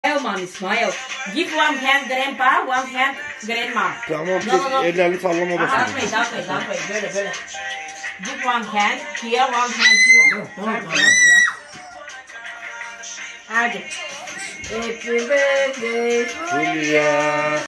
Mommy, smile. Give one hand grandpa, one hand grandma. Tamam, No. ellerini sallama da. That way. Böyle. Give one hand here, one hand here. Tamam. Hadi. Happy birthday, Fuliya.